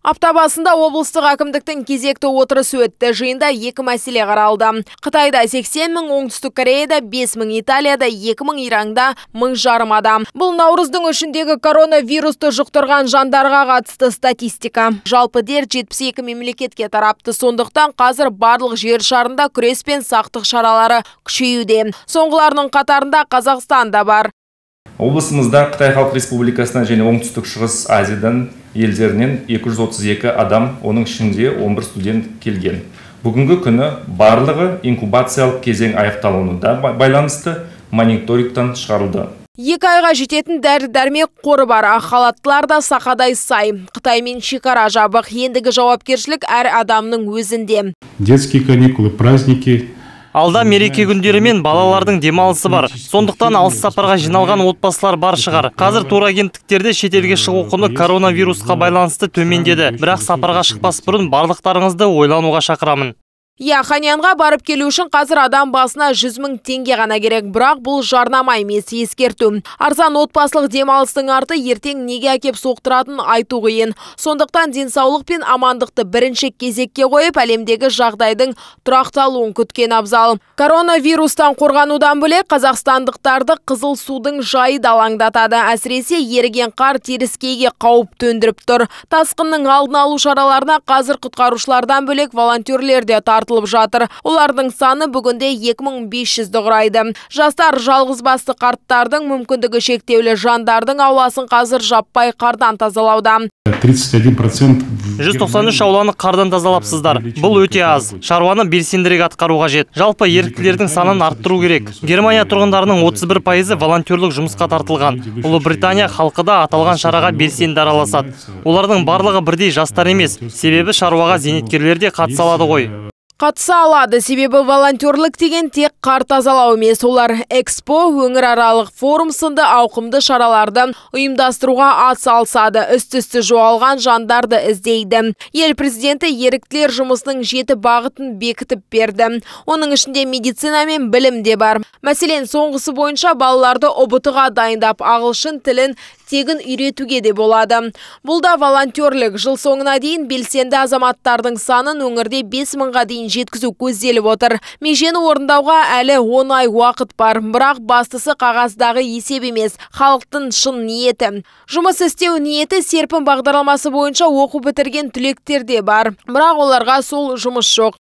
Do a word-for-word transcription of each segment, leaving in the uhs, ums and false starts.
Апта басында облыстық әкімдіктің кезекті отырысы өтті. Жиында екі мәселе қаралды. Қытайда сексен мың, Оңтүстік Кореяда бес мың, Италияда екі мың, Иранда мың жарым адам. Бұл наурыздың үшіндегі коронавирусты жұқтырған жандарға қатысты статистика. Жалпы дер жетпіс екі мемлекетке тарапты. Сондықтан қазір барлық жер шарында күрес пен сақтық шаралары күшеюде. Соңғыларының қатарында Қазақстан да бар. Облысымызда Қытай Халық Республикасынан және Оңтүстік Шығыс Азиядан елдерінен екі жүз отыз екі адам, оның ішінде он бір студент келген. Бүгінгі күні барлығы инкубациялық кезең аяқталуына байланысты мониторингтан шығарылды. Екі айға жететін дәрі-дәрмек қоры бар. Халаттылар да сақадай сай. Қытаймен шекара жабық. Ендігі жауапкершілік әр адамның өзінде. Детские каникулы, праздники. Алда мереке күндері мен балалардың демалысы бар. Сондықтан алыс сапарға жиналған отбасылар бар шығар. Қазір турагенттіктерде шетелге шығу құны коронавирусқа байланысты төмендеді. Бірақ сапарға шықпас бұрын барлықтарыңызды ойлануға шақырамын. Я, Ханьянға барып келу үшін қазір адам басына жүз мың теңге ғана керек. Бірақ бұл жарнама емес, ескерту. Арзан отбасылық демалыстың арты ертең неге әкеп соқтыратын айту қиын. Сондықтан денсаулық пен амандықты бірінші кезекке қойып, әлемдегі жағдайдың тұрақталуын күткен абзал. Коронавирустан қорғанудан бөлек қазақстандықтарды қызыл судың жайы далаңдатады. Әсіресе еріген қар теріскейге қауіп төндіріп тұр. Тасқынның алдын алу шараларына қазір құтқарушылардан бөлек волонтерлер де тартылып жатыр. Олардың саны бүгінде екі мың бес жүзді құрайды. Жастар, жалғызбасты қарттардың, мүмкіндігі шектеулі жандардың ауласын қазір жаппай қардан тазалауда. тридцать один процент. жүз тоқсан үш ауланы қардан тазалапсыздар. Бұл өте аз. Шаруаны белсендірек атқару қажет. Жалпы еріктілердің санын арттыру керек. Германия тұрғындарының отыз бір пайызы волонтерлік жұмысқа тартылған. Ұлыбритания халқы да аталған шараға белсенді араласады. Олардың барлығы бірдей жастар емес. Себебі шаруаға зейнеткерлер де қатыса алады ғой. Қатыса алады, себебі волонтерлік деген тек қар тазалау емес. Олар экспо, өңіраралық форум сынды ауқымды шараларды ұйымдастыруға ат салысады. Үсті-үсті жоғалған жандарды іздейді. Ел президенті еріктілер жұмысының жеті бағытын бекітіп берді. Оның ішінде медицина мен білім де бар. Мәселен, соңғысы бойынша балаларды ұбт-ға дайындап, ағылшын тілін тегін үйретуге де болады. Бұл да волонтерлік. Жыл соңына дейін белсенді азаматтардың санын өңірде бес мыңға дейін жеткізу көзделіп отыр. Межені орындауға әлі он ай уақыт бар. Бірақ бастысы қағаздағы есеп емес, халықтың шын ниеті. Жұмыс істеу ниеті серпін бағдарламасы бойынша оқу бітірген түлектер де бар. Бірақ оларға сол жұмыс жоқ.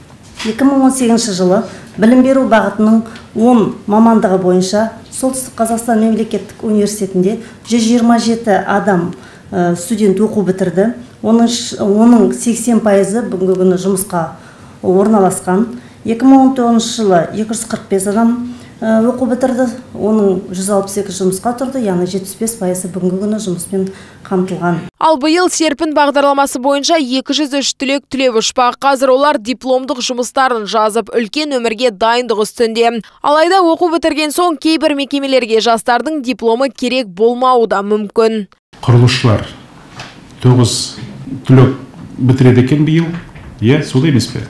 екі мың он сегізінші жылы білім беру бағытының он мамандығы бойынша Солтүстік Қазақстан мемлекеттік университетінде жүз жиырма жеті адам студент оқу бітірді. Оның сексен пайызы бүгінгі күні жұмысқа орналасқан. екі мың он тоғызыншы жылы екі жүз қырық бес адам оқу бітірді. Оның жүз алпыс екі жұмысқа тұрды, яғни жетпіс бес пайызы бүгінгі күні жұмыспен қамтылған. Ал биыл серпін бағдарламасы бойынша екі жүз үш түлек түлеп ұшпақ. Қазір олар дипломдық жұмыстарын жазып, үлкен өмірге дайындық үстінде. Алайда оқу бітірген соң кейбір мекемелерге жастардың дипломы керек болмауы да мүмкін. Құрылысшылар тоғыз түлек бітіреді екен биыл. Е, солай емес пе?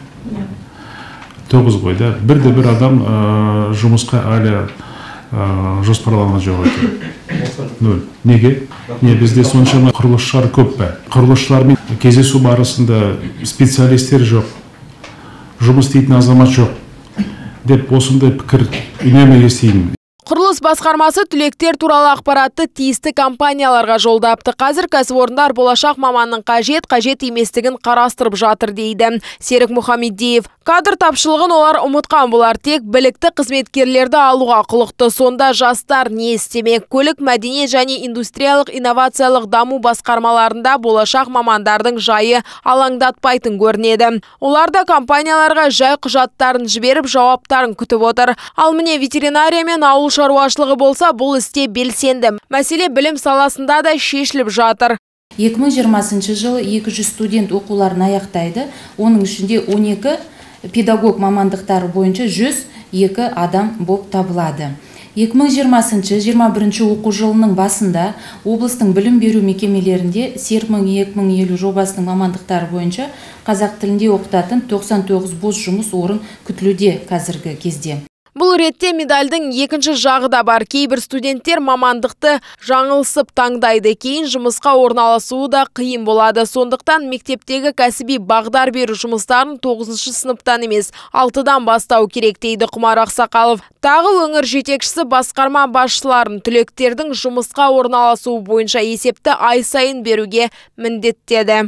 тоғыз ғой да. Бірде бір адам жұмысқа әлі жоспарланған жоқ екен. Нөл. Неге? Не, бізде соншама құрылысшылар көп пе? Құрылысшылармен кездесу барысында специалистер жоқ, жұмыс істейтін азамат жоқ деп осындай пікір үнемі естимін. Құрылыс басқармасы түлектер туралы ақпаратты тиісті компанияларға жолдапты. Қазір кәсіпорындар болашақ маманның қажет, қажет еместігін қарастырып жатыр дейді Серік Мұхамедиев. Кадр тапшылығын олар ұмытқан болар, тек білікті қызметкерлерді алуға құлықты. Сонда жастар не істемек? Көлік, мәдениет және индустриялық инновациялық даму басқармаларында болашақ мамандардың жайы алаңдатпайтын көрінеді. Олар да компанияларға жай құжаттарын жіберіп, жауаптарын күтіп отыр. Ал міне ветеринария мен ауыл шаруашылығы болса, бұл істе белсенді. Мәселе білім саласында да шешіліп жатыр. екі мың жиырмасыншы жылы екі жүз студент оқуларын аяқтайды. Оның ішінде он екі педагог мамандықтары бойынша жүз екі адам болып табылады. екі мың жиырмасыншы жиырма бірінші оқу жылының басында облыстың білім беру мекемелерінде серпін екі мың елу жобасының мамандықтары бойынша қазақ тілінде оқытатын тоқсан тоғыз бос жұмыс орын күтілуде қазіргі кезде. Бұл ретте медальдің екінші жағы да бар. Кейбір студенттер мамандықты жаңылсып таңдайды, кейін жұмысқа орналасуы да қиын болады. Сондықтан мектептегі кәсіби бағдар беру жұмыстарын тоғызыншы сыныптан емес, алтыдан бастау керек дейді Құмар Ақсақалов. Тағы өңір жетекшісі басқарма басшыларын түлектердің жұмысқа орналасуы бойынша есепті ай сайын беруге міндеттеді.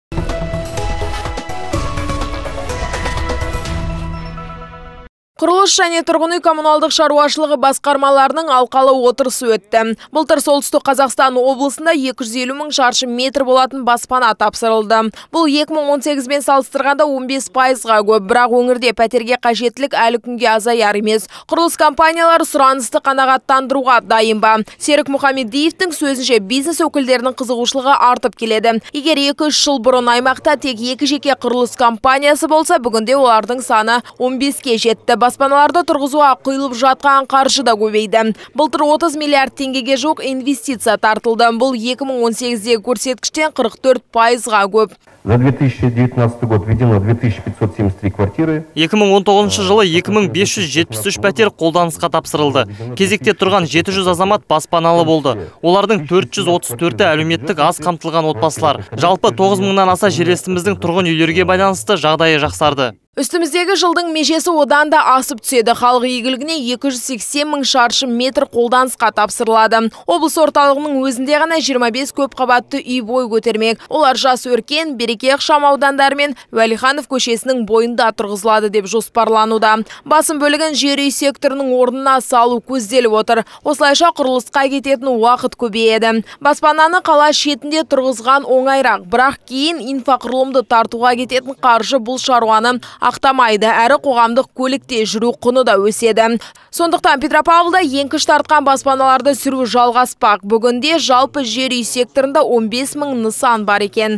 Құрылыс және тұрғын үй коммуналдық шаруашылығы басқармаларының алқалы отырысы өтті. Былтыр Солтүстік Қазақстан облысында екі жүз елу мың шаршы метр болатын баспана тапсырылды. Бұл екі мың он сегіз бен салыстырғанда он бес пайызға көп, бірақ өңірде пәтерге қажеттілік әлі күнге азаяр емес. Құрылыс компаниялары сұранысты қанағаттандыруға дайын ба? Серік Мұхамедиевтің сөзінше бизнес өкілдерінің қызығушылығы артып келеді. Егер екі үш жыл бұрын аймақта тек екі жеке құрылыс компаниясы болса, бүгінде олардың саны он беске жетті. Баспаналарды тұрғызуға құйылып жатқан қаржы да көбейді. Былтыр отыз миллиард теңгеге жоқ инвестиция тартылды. Бұл екі мың он сегіздегі көрсеткіштен қырық төрт пайызға көп. За две тысячи девятнадцатый год введено две тысячи пятьсот семьдесят три квартиры. екі мың он тоғызыншы жылы екі мың бес жүз жетпіс үш пәтер қолданысқа тапсырылды. Кезекте тұрған жеті жүз азамат баспаналы болды. Олардың төрт жүз отыз төрті әлеуметтік аз қамтылған отбасылар. Жалпы тоғыз мыңнан аса жерлестіміздің тұрғын үйлерге байланысты жағдайы жақсарды. Үстіміздегі жылдың межесі одан да асып түседі. Халық игілігіне екі жүз сексен мың шаршы метр қолданысқа тапсырылады. Облыс орталығының өзінде ғана жиырма бес көп қабатты үй бой көтермек. Олар Жас Өркен, Береке ықшам аудандары мен Уәлиханов көшесінің бойында тұрғызылады деп жоспарлануда. Басым бөлігін жер үй секторының орнына салу көзделіп отыр. Осылайша құрылысқа кететін уақыт көбейеді. Баспананы қала шетінде тұрғызған оңайрақ, бірақ кейін инфрақұрылымды тартуға кететін қаржы бұл шаруаны ақтамайды, әрі қоғамдық көлікте жүру құны да өседі. Сондықтан Петропавлда еңкіш тартқан баспаналарды сүру жалғаспақ. Бүгінде жалпы жер үй секторында он бес мың нысан бар екен.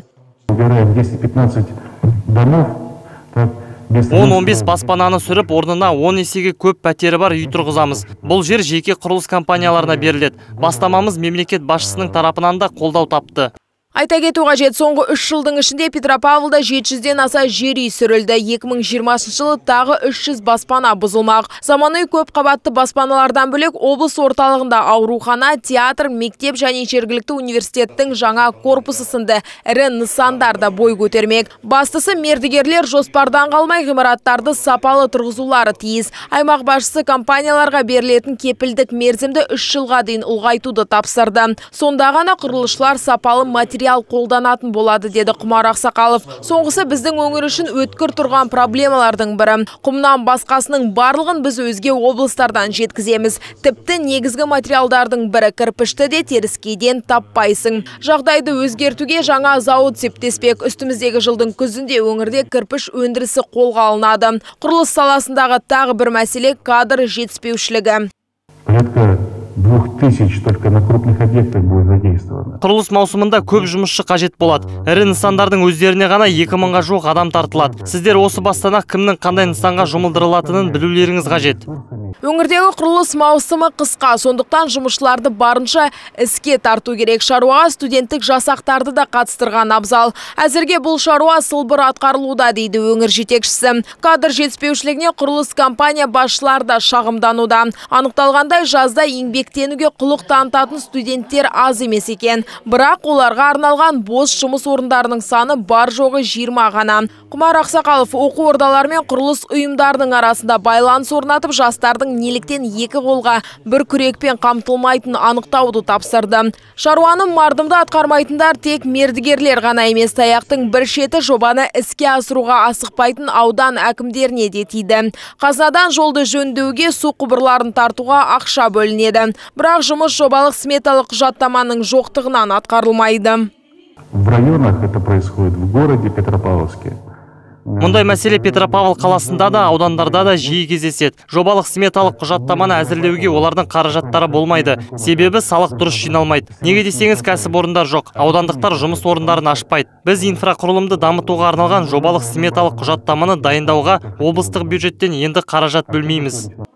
он он бес баспананы сүріп, орнына он есеге көп пәтері бар үй тұрғызамыз. Бұл жер жеке құрылыс компанияларына беріледі. Бастамамыз мемлекет басшысының тарапынан да қолдау тапты. Айта кету қажет, соңғы үш жылдың ішінде Петропавлда жеті жүзден аса жер үй сүрілді. екі мың жиырмасыншы жылы тағы үш жүз баспана бұзылмақ. Заманауи көп қабатты баспаналардан бөлек облыс орталығында аурухана, театр, мектеп және жергілікті университеттің жаңа корпусы сынды ірі нысандарда бой көтермек. Бастысы мердігерлер жоспардан қалмай ғимараттарды сапалы тұрғызулары тиіс. Аймақ басшысы компанияларға берілетін кепілдік мерзімді үш жылға дейін ұлғайтуды тапсырды. Сонда ғана құрылысшылар сапалы материал қолданатын болады, деді Құмар Ақсақалов. Соңғысы біздің өңір үшін өткір тұрған проблемалардың бірі. Құмнан басқасының барлығын біз өзге облыстардан жеткіземіз. Тіпті негізгі материалдардың бірі кірпішті де теріскейден таппайсың. Жағдайды өзгертуге жаңа зауыт септеспек. Үстіміздегі жылдың күзінде өңірде кірпіш өндірісі қолға алынады. Құрылыс саласындағы тағы бір мәселе кадр жетіспеушілігі. двух тысяч только на крупных объектах будет задействовано. Құрылыс маусымында көп жұмысшы қажет болады. Ірі нысандардың өздеріне ғана екі мыңға жуық адам тартылады. Сіздер осы бастан ақ кімнің қандай нысанға жұмылдырылатынын білулеріңіз қажет. Өңірдегі құрылыс маусымы қысқа, сондықтан жұмысшыларды барынша іске тарту керек. Шаруаға студенттік жасақтарды да қатыстырған абзал. Әзірге бұл шаруа сылбыр атқарылуда, дейді өңір жетекшісі. Кадр жетіспеушілігіне құрылыс компания басшылары да шағымдануда. Анықталғандай, жазда еңбектенуге құлық танытатын студенттер аз емес екен. Бірақ оларға арналған бос жұмыс орындарының саны бар жоғы жиырма ғана. Құмар Ақсақалов оқу ордалары мен құрылыс ұйымдарының арасында байланыс орнатып, жастардың неліктен екі қолға бір күрекпен қамтылмайтын анықтауды тапсырды. Шаруаны мардымды атқармайтындар тек мердігерлер ғана емес, таяқтың бір шеті жобаны іске асыруға асықпайтын аудан әкімдеріне де тиді. Қазынадан жолды жөндеуге, су құбырларын тартуға ақша бөлінеді. Бірақ жұмыс жобалық сметалық құжаттаманың жоқтығынан атқарылмайды. В районах это происходит, в городе Петропавловске. Мұндай мәселе Петропавл қаласында да, аудандарда да жиі кездеседі. Жобалық сметалық құжаттаманы әзірлеуге олардың қаражаттары болмайды. Себебі салық дұрыс жиналмайды. Неге десеңіз, кәсіпорындар жоқ, аудандықтар жұмыс орындарын ашпайды. Біз инфрақұрылымды дамытуға арналған жобалық сметалық құжаттаманы дайындауға облыстық бюджеттен енді қаражат бөлмейміз.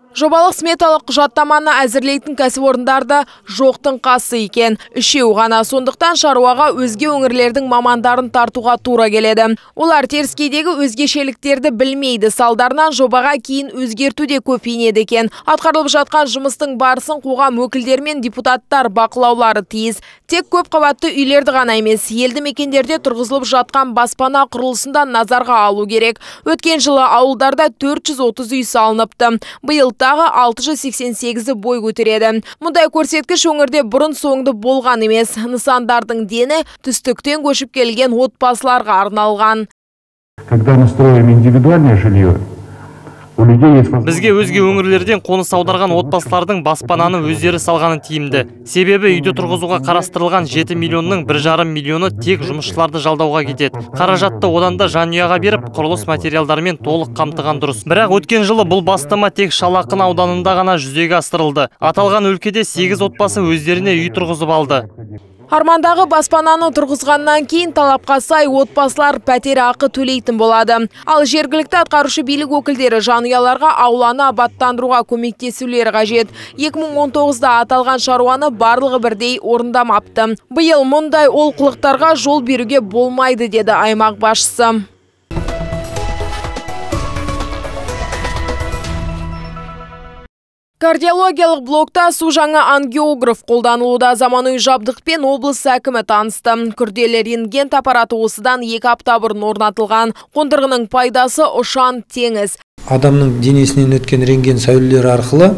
Жобалық сметалық құжаттаманы әзірлейтін кәсіпорындарда жоқтың қасы екен. Үшеу ғана, сондықтан шаруаға өзге өңірлердің мамандарын тартуға тура келеді. Олар теріскейдегі өзгешеліктерді білмейді, салдарынан жобаға кейін өзгерту де көпейнеді екен. Атқарылып жатқан жұмыстың барысын қоғам өкілдері мен депутаттар бақылаулары тиіс. Тек көп қабатты үйлерді ғана емес, елді мекендерде тұрғызылып жатқан баспана құрылысында назарға алу керек. Өткен жылы ауылдарда төрт жүз отыз үй салыныпты. Биыл тағы алты жүз сексен сегізі бой көтереді. Мұндай көрсеткіш өңірде бұрын соңды болған емес. Нысандардың дені түстіктен көшіп келген отбасыларға арналған. Когда мы строим индивидуальное жилье, у людей есть возможность... Бізге өзге өңірлерден қоныс аударған отбасылардың баспананы өздері салғаны тиімді. Себебі үйді тұрғызуға қарастырылған жеті миллионның бір жарым миллионы тек жұмысшыларды жалдауға кетеді. Қаражатты одан да жанұяға беріп, құрылыс материалдарымен толық қамтыған дұрыс. Бірақ өткен жылы бұл бастама тек Шалақын ауданында ғана жүзеге асырылды. Аталған өлкеде сегіз отбасы өздеріне үй тұрғызып алды. Армандағы баспананы тұрғызғаннан кейін талапқа сай отбасылар пәтер ақы төлейтін болады. Ал жергілікті атқарушы билік өкілдері жанұяларға ауланы абаттандыруға көмектесулері қажет. екі мың он тоғызда аталған шаруаны барлығы бірдей орындамапты. Биыл мұндай олқылықтарға жол беруге болмайды, деді аймақ басшысы. Кардиологиялық блокта су жаңа ангиограф қолданылуда. Заманауи жабдықпен облыс әкімі танысты. Күрделі рентген аппараты осыдан екі апта бұрын орнатылған. Қондырғының пайдасы ұшан теңіз. Адамның денесінен өткен рентген сәулелері арқылы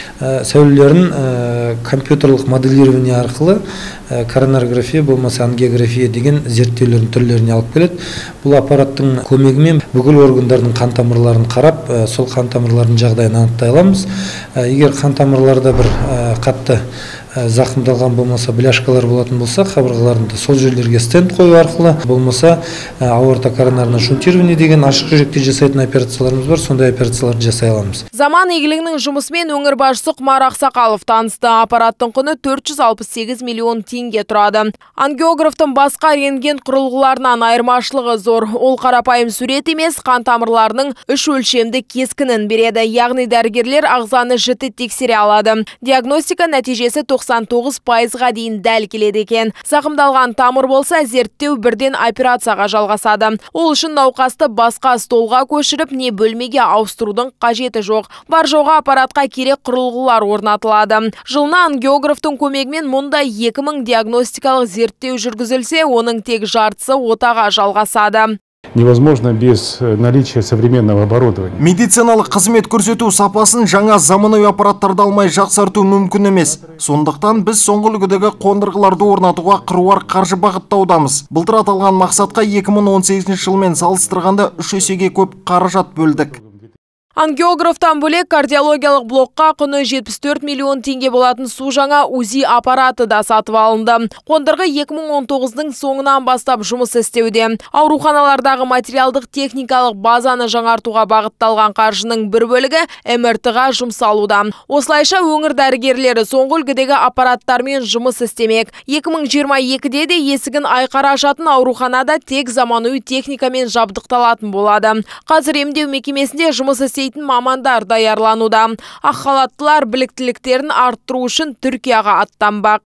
сәулелерін компьютерлік моделирование арқылы коронарография болмаса ангиография деген зерттеулердің түрлеріне алып келеді. Бұл аппараттың көмегімен бүкіл органдардың қан тамырларын қарап, сол қан тамырлардың жағдайын анықтай аламыз. Егер қан тамырларда бір қатты зақымдалған болмаса, бляшкалар болатын болса, қабырғаларында сол жерлерге стенд қою арқылы, болмаса аорта коронарное шунтирование деген ашық жүректе жасайтын операцияларымыз бар, сондай операцияларды жасай аламыз. Заман игілігінің жұмысымен өңір басшысы Құмар Ақсақалов танысты. Аппараттың құны төрт жүз алпыс сегіз миллион теңге тұрады. Ангиографтың басқа рентген құрылғыларынан айырмашылығы зор. Ол қарапайым сурет емес, қан тамырларының үш өлшемді кескінін береді. Яғни дәрігерлер ағзаны жіті тексере алады. Диагностика нәтижесі тоқсан тоғыз пайызға дейін дәл келеді екен. Зақымдалған тамыр болса, зерттеу бірден операцияға жалғасады. Ол үшін науқасты басқа столға көшіріп, не бөлмеге ауыстырудың қажеті жоқ. Бар жоға аппаратқа керек құрылғылар орнатылады. Жылына ангиографтың көмегімен мұнда екі мың диагностикалық зерттеу жүргізілсе, оның тек жартысы отаға жалғасады. Невозможно без наличия современного оборудования. Медициналық қызмет көрсету сапасын жаңа заманауи аппараттарды алмай жақсарту мүмкін емес. Сондықтан біз соңғы үлгідегі қондырғыларды орнатуға қыруар қаржы бағыттаудамыз. Былтыр аталған мақсатқа екі мың он сегізінші жылмен салыстырғанда үш есеге көп қаражат бөлдік. Ангиографтан бөлек кардиологиялық блокқа құны жетпіс төрт миллион теңге болатын су жаңа УЗИ аппараты да сатып алынды. Қондырғы екі мың он тоғыздың соңынан бастап жұмыс істеуде. Ауруханалардағы материалдық техникалық базаны жаңартуға бағытталған қаржының бір бөлігі эм эр тэ-ға жұмсалуда. Осылайша өңір дәрігерлері соңғы үлгідегі аппараттармен жұмыс істемек. екі мың жиырма екіде де есігін айқара ашатын ауруханада тек заманауи техникамен жабдықталатын болады. Қазір емдеу мекемесінде жұмыс істейтін мамандар даярлануда. Ақ халаттылар біліктіліктерін арттыру үшін Түркияға аттанбақ.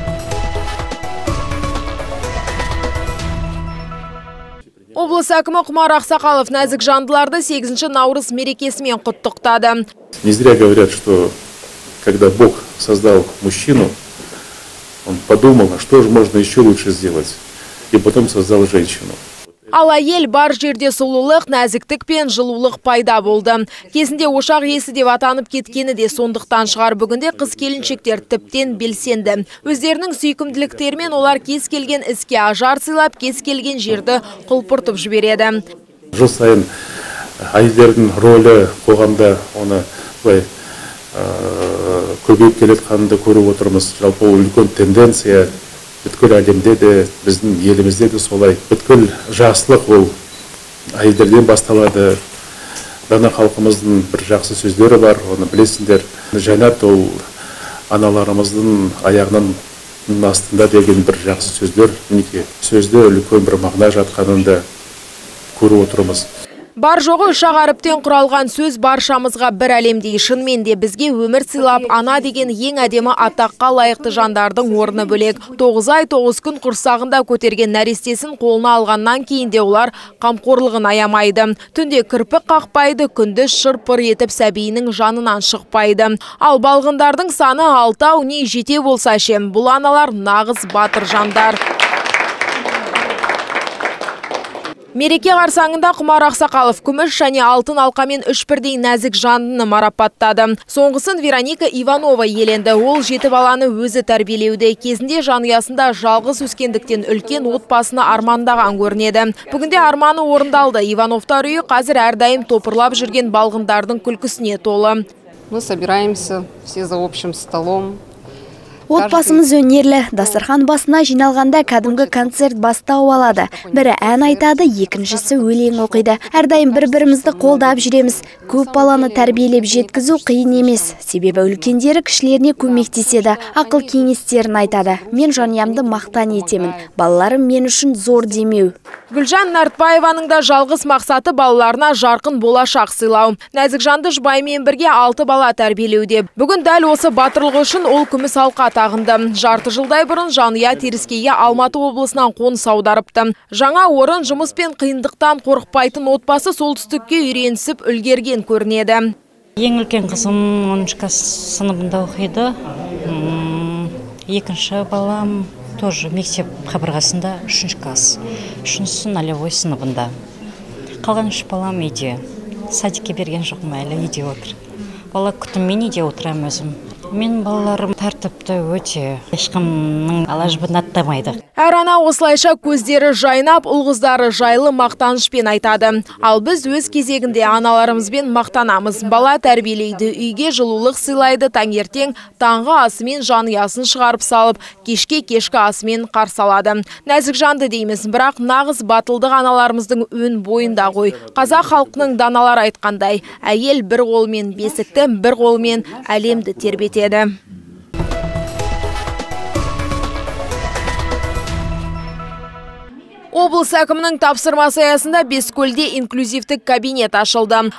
Облыс әкімі Құмар Ақсақалов нәзік жандыларды сегізінші наурыз мерекесімен құттықтады. Не зря говорят, что когда Бог создал мужчину, он подумал, а что же можно еще лучше сделать, и потом создал женщину. Ал әйел бар жерде сұлулық, нәзіктік пен жылулық пайда болды. Кезінде ошақ иесі деп атанып кеткені де сондықтан шығар. Бүгінде қыз келіншектер тіптен белсенді. Өздерінің сүйкімділіктерімен олар кез келген іске ажар сыйлап, кез келген жерді құлпыртып жібереді. Жыл сайын әйелдердің рөлі қоғамда оны көбейіп келетқанды көріп отырмыз. Жалпы үлкен тенденция. Бүткіл әлемде де, біздің елімізде де солай. Бүткіл жақсылық ол әйелдерден басталады. Дана халқымыздың бір жақсы сөздері бар, оны білесіңдер. Жәннат ол аналарымыздың аяғының астында деген бір жақсы сөздер. Мінеки сөзде үлкен бір мағына жатқанын да көріп отырмыз. Бар жоғы үш ақ әріптен құралған сөз баршамызға бір әлемдей. Шынымен де бізге өмір сыйлап, ана деген ең әдемі атаққа лайықты жандардың орны бөлек. Тоғыз ай тоғыз күн құрсағында көтерген нәрестесін қолына алғаннан кейін де олар қамқорлығын аямайды. Түнде кірпік қақпайды, күндіз шырпыр етіп сәбиінің жанынан шықпайды. Ал балғындардың саны алтау не жете болса шем. Бұл аналар нағыз батыр жандар. Мереке қарсаңында Құмар Ақсақалов күміс және алтын алқамен үш бірдей нәзік жандыны марапаттады. Соңғысын Вероника Иванова еленді. Ол жеті баланы өзі тәрбиелеуде. Кезінде жанұясында жалғыз өскендіктен үлкен отбасыны армандаған көрінеді. Бүгінде арманы орындалды. Ивановтар үйі қазір әрдайым топырлап жүрген балғындардың күлкісіне толы. Мы собираемся все за общим столом. Отбасымыз өнерлі. Дастархан басына жиналғанда кәдімгі концерт бастау алады. Бірі ән айтады, екіншісі өлең оқиды. Әрдайым бір-бірімізді қолдап жүреміз. Көп баланы тәрбиелеп жеткізу қиын емес. Себебі үлкендері кішілеріне көмектеседі, ақыл кеңестерін айтады. Мен жанұямды мақтан етемін. Балаларым мен үшін зор демеу. Гүлжан Нартбаеваның да жалғыз мақсаты балаларына жарқын болашақ сыйлау. Нәзік жанды жұбайымен бірге алты бала тәрбиелеуде. Бүгін дәл осы батырлығы үшін ол күміс алқа тағынды. Жарты жылдай бұрын жанұя Теріскейге Алматы облысынан қоныс аударыпты. Жаңа орын жұмыс пен қиындықтан қорықпайтын отбасы солтүстікке үйренісіп үлгерген көрінеді. Ең үлкен қызым оныншы класс сыныбында оқиды. Екінші балам тоже мектеп қабырғасында үшінші класс. Үшіншісі нолевой сыныбында. Қалған үш балам үйде. Садикке берген жоқпын, әлі үйде отыр. Бала күтіммен үйде отырам өзім. Мен балаларым тәртіпті өте, ешкімнің алажбын аттамайды. Әр ана осылайша көздері жайнап, ұл-қыздары жайлы мақтанышпен айтады. Ал біз өз кезегінде аналарымызбен мақтанамыз. Бала тәрбиелейді, үйге жылулық сыйлайды, таңертең таңғы асымен жанұясын шығарып салып, кешке кешкі асымен қарсы алады. Нәзік жанды дейміз, бірақ нағыз батылдық аналарымыздың өн бойында ғой. Қазақ халқының даналар айтқандай, әйел бір қолмен бесікті, бір қолмен әлемді тербетеді. Облыс әкімінің тапсырмасы аясында Бескөлде инклюзивтік кабинет ашылды.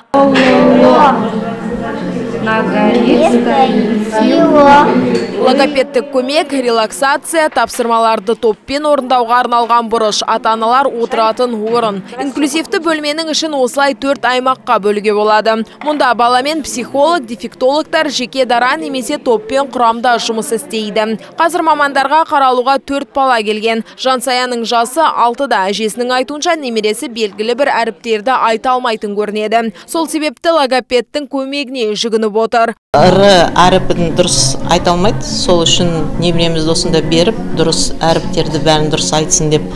Логопедтік көмек, релаксация, тапсырмаларды топпен орындауға арналған бұрыш, ата-аналар отыратын орын. Инклюзивті бөлменің ішін осылай төрт аймаққа бөлуге болады. Мұнда баламен психолог, дефектологтар жеке дара немесе топпен құрамда жұмыс істейді. Қазір мамандарға қаралуға төрт бала келген. Жансаяның жасы алтыда. Әжесінің айтуынша немересі белгілі бір әріптерді айта алмайтын көрінеді. Сол себепті логопедтің көмегіне жүгініп отыр. Р әріпін дұрыс айта алмайды, сол үшін немеремізді осында беріп, дұрыс әріптерді бәрін дұрыс айтсын деп,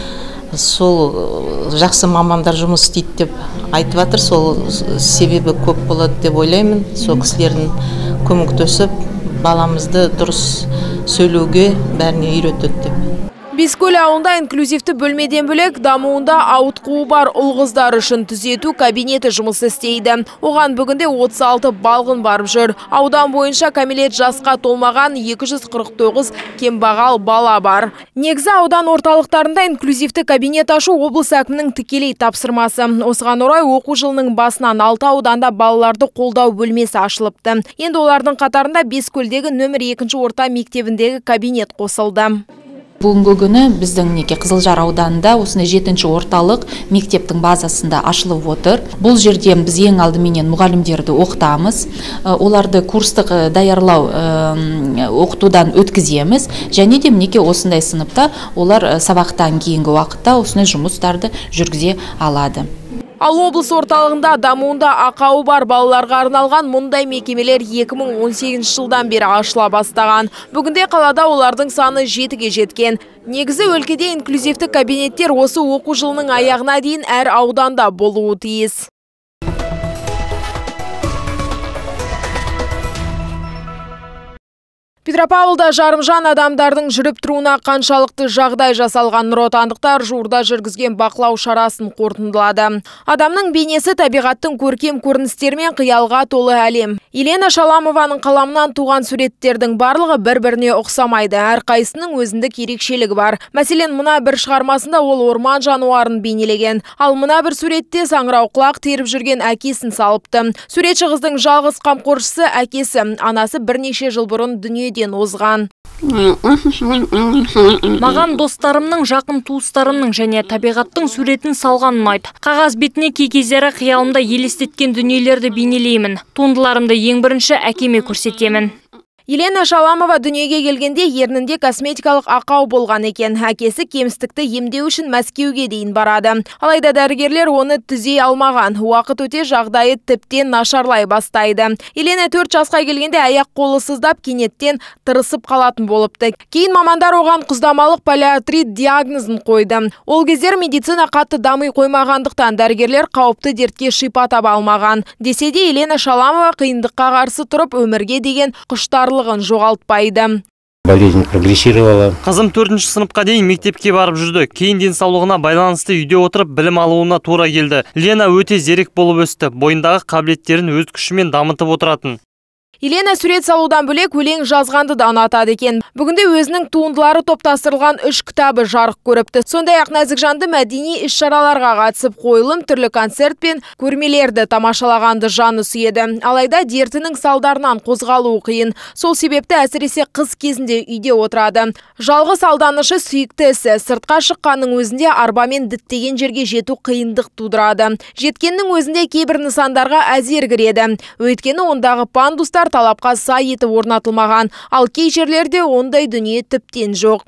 сол жақсы мамандар жұмыс істейді деп айтып жатыр. Сол себебі көп болады деп ойлаймын. Сол кісілердің көмектесіп, баламызды дұрыс сөйлеуге бәріне үйретеді деп. Бескөл ауылында инклюзивті бөлмеден бөлек дамуында ауытқуы бар ұл-қыздар үшін түзету кабинеті жұмыс істейді. Оған бүгінде отыз алты балғын барып жүр. Аудан бойынша кәмелет жасқа толмаған екі жүз қырық тоғыз кембағал бала бар. Негізі аудан орталықтарында инклюзивті кабинет ашу облыс әкімінің тікелей тапсырмасы. Осыған орай оқу жылының басынан алты ауданда балаларды қолдау бөлмесі ашылыпты. Енді олардың қатарында Бескөлдегі нөмір екінші орта мектебіндегі кабинет қосылды. Бүгінгі күні біздің неке Қызылжар ауданында осындай жетінші орталық мектептің базасында ашылып отыр. Бұл жерде біз ең алдыменен мұғалімдерді оқытамыз. Оларды курстық даярлау оқытудан өткіземіз. Және де неке осындай сыныпта олар сабақтан кейінгі уақытта осындай жұмыстарды жүргізе алады. Ал облыс орталығында дамуында ақауы бар балаларға арналған мұндай мекемелер екі мың он сегізінші жылдан бері ашыла бастаған. Бүгінде қалада олардың саны жетіге жеткен. Негізі өлкеде инклюзивті кабинеттер осы оқу жылының аяғына дейін әр ауданда болуы тиіс. Петропавлда жарымжан адамдардың жүріп тұруына қаншалықты жағдай жасалған нұротандықтар жуырда жүргізген бақылау шарасын қорытындылады. Адамның бейнесі табиғаттың көркем көріністермен қиялға толы әлем. Елена Шаламованың қаламынан туған суреттердің барлығы бір-біріне ұқсамайды. Әрқайсының өзіндік ерекшелігі бар. Мәселен, мына бір шығармасында ол орман жануарын бейнелеген. Ал мына бір суретте саңырауқұлақ теріп жүрген әкесін салыпты. Суретші қыздың жалғыз қамқоршысы әкесі, анасы бірнеше жыл бұрын дүние озған. Маған достарымның, жақын туыстарымның және табиғаттың суретін салған ұнайды. Қағаз бетіне кей кездері қиялымда елестеткен дүниелерді бейнелеймін. Туындыларымды ең бірінші әкеме көрсетемін. Елена Шаламова дүниеге келгенде ернінде косметикалық ақау болған екен. Әкесі кемістікті емдеу үшін Мәскеуге дейін барады. Алайда дәрігерлер оны түзей алмаған. Уақыт өте жағдайы тіптен нашарлай бастайды. Елена төрт жасқа келгенде аяқ қолы сыздап, кенеттен тырысып қалатын болыпты. Кейін мамандар оған құздамалық полиартрит диагнозын қойды. Ол кездер медицина қатты дамый қоймағандықтан дәрігерлер қауіпті дертке шипа таба алмаған. Десе де Елена Шаламова қиындыққа қарсы тұрып, өмірге деген құштарлығын жоғалтпайды. Болезнь прогрессировала. Қызым төртінші сыныпқа дейін мектепке барып жүрді. Кейін денсаулығына байланысты үйде отырып білім алуына тура келді. Лена өте зерек болып өсті. Бойындағы қабілеттерін өз күшімен дамытып отыратын. Елена сурет салудан бөлек өлең жазғанды да ұнатады екен. Бүгінде өзінің туындылары топтастырылған үш кітабы жарық көріпті. Сондай-ақ нәзік жанды мәдени іс-шараларға қатысып, қойылым, түрлі концерт пен көрмелерді тамашалағанды жаны сүйеді. Алайда дертінің салдарынан қозғалуы қиын. Сол себепті әсіресе қыз кезінде үйде отырады. Жалғыз алданышы сүйікті ісі. Сыртқа шыққанның өзінде арбамен діттеген жерге жету қиындық тудырады. Жеткеннің өзінде кейбір нысандарға әзер кіреді. Өйткені ондағы пандустар талапқа сай етіп орнатылмаған, ал кей жерлерде ондай дүние тіптен жоқ.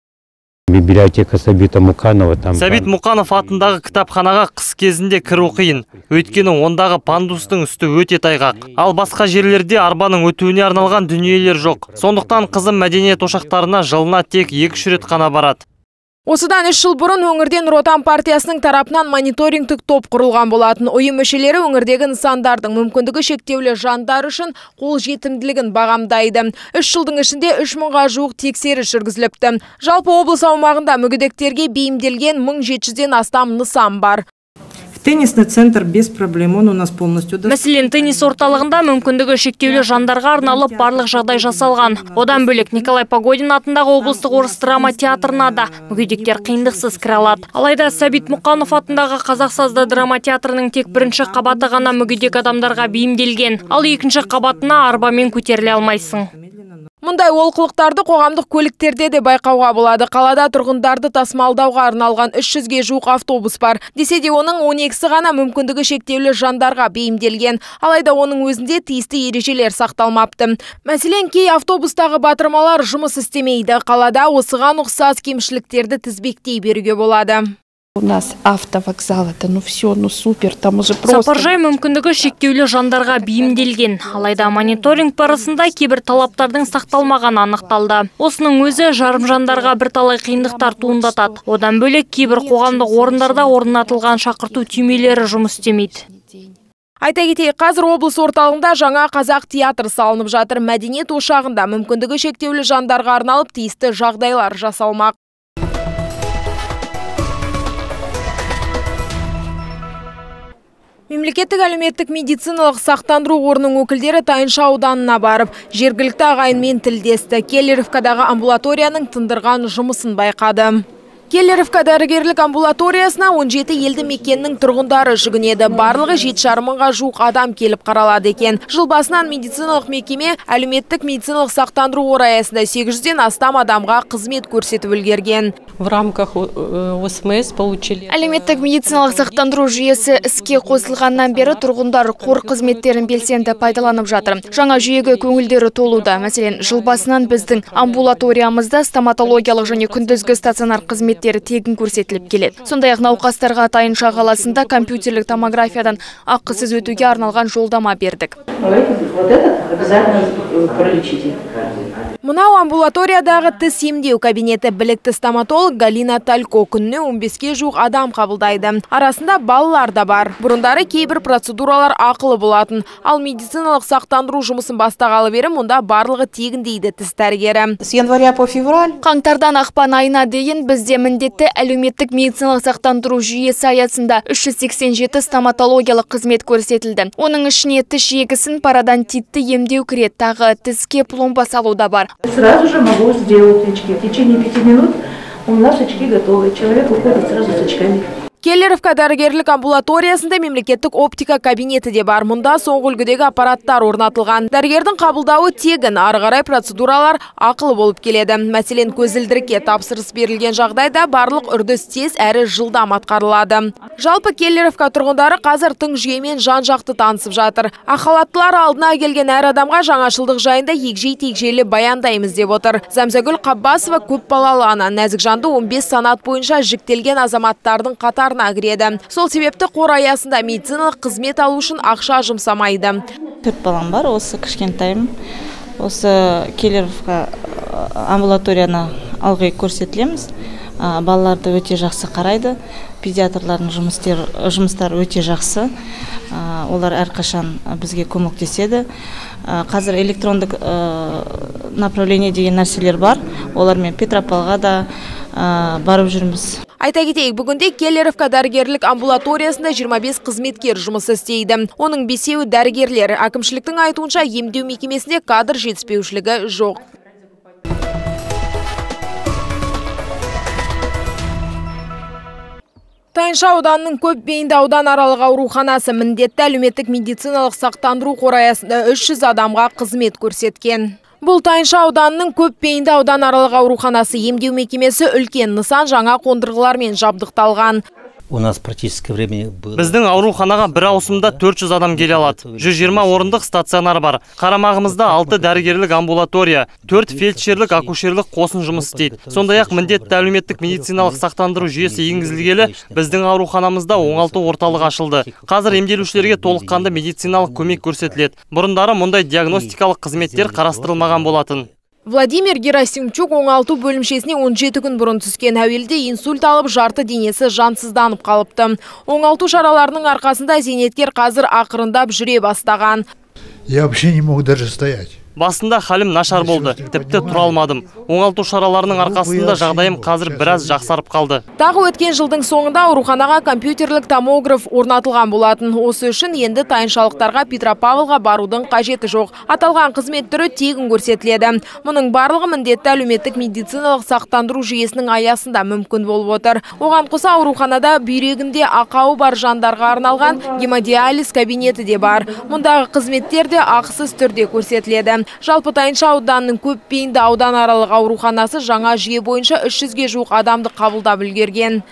Библиотека Сәбит Мұқанова. Сәбит Мұқанов атындағы кітапханаға қыс кезінде кіру қиын. Өйткені ондағы пандустың үсті өте тайғақ. Ал басқа жерлерде арбаның өтуіне арналған дүниелер жоқ. Сондықтан қызым мәдениет ошақтарына жылына тек екі-үш рет қана барады. Осыдан үш жыл бұрын өңірден Нұр Отан партиясының тарапынан мониторингтік топ құрылған болатын. Ұйым мүшелері өңірдегі нысандардың мүмкіндігі шектеулі жандар үшін қол жетімділігін бағамдайды. Үш жылдың ішінде үш мыңға жуық тексеріс жүргізіліпті. Жалпы облыс аумағында мүгедектерге бейімделген мың жеті жүзден астам нысан бар. Теннисный центр без проблем, он у нас полностью. Мәселен, теннис орталығында мүмкіндігі шектеулі жандарға арналып барлық жағдай жасалған. Одан бөлек Николай Погодин атындағы облыстық орыс драма театрына да мүгедектер қиындықсыз кіре алады. Алайда Сәбит Мұқанов атындағы Қазақ сазды драма театрының тек бірінші қабаты ғана мүгедек адамдарға бейімделген. Ал екінші қабатына арбамен көтеріле алмайсың. Мұндай олқылықтарды қоғамдық көліктерде де байқауға болады. Қалада тұрғындарды тасымалдауға арналған үш жүзге жуық автобус бар. Десе де оның он екісі ғана мүмкіндігі шектеулі жандарға бейімделген. Алайда оның өзінде тиісті ережелер сақталмапты. Мәселен, кей автобустағы батырмалар жұмыс істемейді. Қалада осыған ұқсас кемшіліктерді тізбектей беруге болады. У нас автовокзал, это ну все, ну супер, там уже просто... Сапаржай мүмкіндігі шектеулі жандарға бейімделген. Алайда мониторинг барысында кейбір талаптардың сақталмаған анықталды. Осының өзі жарым жандарға бірталай қиындықтар туындатады. Одан бөлек кейбір қоғамдық орындарда орнатылған шақырту түймелері жұмыс істемейді. Айта кетейік, қазір облыс орталығында жаңа қазақ театр салынып жатыр. Мәдениет ошағында мүмкіндігі шектеулі жандарға арналып тиісті жағдайлар жасалмақ. Мемлекеттік әлеуметтік медициналық сақтандыру қорының өкілдері Тайынша ауданына барып, жергілікті ағайынмен тілдесті. Келлеровкадағы амбулаторияның тындырған жұмысын байқады. Келлеровка дәрігерлік амбулаториясына он жеті елді мекеннің тұрғындары жүгінеді. Барлығы жеті жарым мыңға жуық адам келіп қаралады екен. Жыл басынан медициналық мекеме әлеуметтік медициналық сақтандыру қоры аясында сегіз жүзден астам адамға қызмет көрсетіп үлгерген. В рамках ОСМС получили... Әлеуметтік медициналық сақтандыру жүйесі іске қосылғаннан бері тұрғындар қор қызметтерін белсенді пайдаланып жатыр. Жаңа жүйеге көңілдері толуда. Мәселен, жыл басынан біздің амбулаториямызда стоматологиялық және күндізгі стационар қызмет қызметтері тегін көрсетіліп келеді. Сондай-ақ науқастарға Тайынша қаласында компьютерлік томографиядан ақысыз өтуге арналған жолдама бердік. Мынау амбулаториядағы тіс емдеу кабинеті. Білікті стоматолог Галина Талько күніне он беске жуық адам қабылдайды. Арасында балалар да бар. Бұрындары кейбір процедуралар ақылы болатын. Ал медициналық сақтандыру жұмысын бастағалы бері мұнда барлығы тегін дейді тіс дәрігері. С января по февраль. Қаңтардан ақпан айына дейін бізде міндетті әлеуметтік медициналық сақтандыру жүйесі аясында үш жүз сексен жеті стоматологиялық қызмет көрсетілді. Оның ішіне тіс жегісін, пародонтитті емдеу кіреді, тағы тіске пломба салу да бар. Сразу же могу сделать очки. В течение пяти минут у нас очки готовы. Человек уходит сразу с очками. Келлеровка дәрігерлік амбулаториясында мемлекеттік оптика кабинеті де бар. Мұнда соңғы үлгідегі аппараттар орнатылған. Дәрігердің қабылдауы тегін, ары қарай процедуралар ақылы болып келеді. Мәселен, көзілдірікке тапсырыс берілген жағдайда барлық үрдіс тез әрі жылдам атқарылады. Жалпы Келлеровка тұрғындары қазір тың жүйемен жан-жақты танысып жатыр. Ақхалаттылар алдына келген әр адамға жаңашылдық жайында егжей-тегжейлі баяндаймыз деп отыр. Зәмзагүл Қаббасова көп балалы ана, нәзік жанды он бес санат бойынша жіктелген азаматтардың қатар кіреді. Сол себепті қор аясында медициналық қызмет алу үшін ақша жұмсамайды. Төрт балам бар, осы кішкентайым. Осы Келлеровка амбулаторияны алғы көрсетілеміз. Балаларды өте жақсы қарайды. Педиатрлардың жұмыстары өте жақсы. Олар әрқашан бізге көмектеседі. Қазір электрондық направление деген нәрселер бар. Олармен Петропавлға да барып жүрміз. Айта кетейік, бүгінде Келлеровка дәрігерлік амбулаториясында жиырма бес қызметкер жұмыс істейді. Оның бесеуі дәрігерлер. Әкімшіліктің айтуынша емдеу мекемесінде кадр жетіспеушілігі жоқ. Тайынша ауданының көп бейінді аудан аралық ауруханасы міндетті әлеуметтік медициналық сақтандыру қоры аясында үш жүз адамға қызмет көрсеткен. Бұл Тайынша ауданының көп бейінді аудан аралық ауруханасы емдеу мекемесі үлкен нысан жаңа қондырғылармен жабдықталған. У нас практически времени было. Біздің ауруханаға бір ауысымда төрт жүз адам келе алады. жүз жиырма орындық стационар бар. Қарамағымызда алты дәрігерлік амбулатория, төрт фельдшерлік акушерлік қосын жұмыс істейді. Сондай-ақ міндетті әлеуметтік медициналық сақтандыру жүйесі енгізілгелі біздің ауруханамызда оңалту орталығы ашылды. Қазір емделушілерге толыққанды медициналық көмек көрсетіледі. Бұрындары мұндай диагностикалық қызметтер қарастырылмаған болатын. Владимир Герасимчук оңалту бөлімшесіне он жеті күн бұрын түскен. Әуелде инсульт алып, жарты денесі жансызданып қалыпты. Оңалту шараларының арқасында зейнеткер қазір ақырындап жүре бастаған. Я вообще не мог даже стоять. Басында халім нашар болды, тіпті тұра алмадым. Оңалту шараларының арқасында жағдайым қазір біраз жақсарып қалды. Тағы өткен жылдың соңында ауруханаға компьютерлік томограф орнатылған болатын. Осы үшін енді тайыншалықтарға Петропавлға барудың қажеті жоқ. Аталған қызмет түрі тегін көрсетіледі. Мұның барлығы міндетті әлеуметтік медициналық сақтандыру жүйесінің аясында мүмкін болып отыр. Оған қоса ауруханада бүйрегінде ақауы бар жандарға арналған гемодиализ кабинеті де бар. Мұндағы қызметтер де ақысыз түрде көрсетіледі. Жалпы Тайынша ауданының көп бейінді аудан аралық ауруханасы жаңа жүйе бойынша үш жүзге жуық адамды қабылдап үлгерген.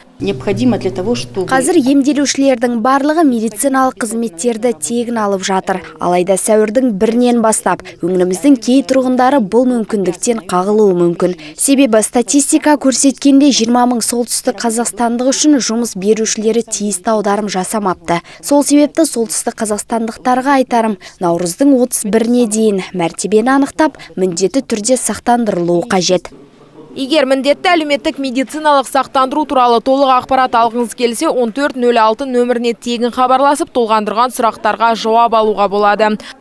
Қазір емделушілердің барлығы медициналық қызметтерді тегін алып жатыр. Алайда сәуірдің бірінен бастап өңіріміздің кей тұрғындары бұл мүмкіндіктен қағылуы мүмкін. Себебі статистика көрсеткенде жиырма мың солтүстік қазақстандық үшін жұмыс берушілері тиісті аударым жасамапты. Сол себепті солтүстік қазақстандықтарға айтарым, наурыздың отыз біріне дейін мәртебені анықтап, міндетті түрде сақтандырылуы қажет. Егер міндетті әлеуметтік медициналық сақтандыру туралы толық ақпарат алғыңыз келсе, он төрт нөл алты нөміріне тегін хабарласып, толғандырған сұрақтарға жауап алуға болады.